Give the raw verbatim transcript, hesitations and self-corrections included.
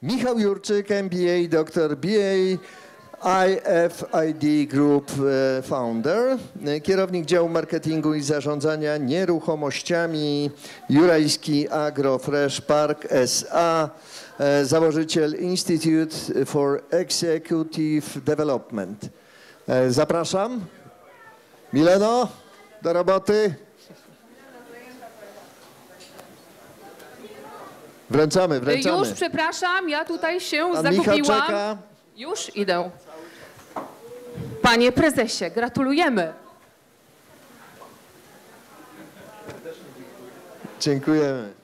Michał Jurczyk, M B A, doktor B A, I F I D Group founder, kierownik działu marketingu i zarządzania nieruchomościami Jurajski Agro Fresh Park S A, założyciel Institute for Executive Development. Zapraszam. Mileno, do roboty. Wręczamy, wręczamy. Już, przepraszam, ja tutaj się A zagubiłam. Michał czeka. Już idę. Panie prezesie, gratulujemy. Dziękujemy.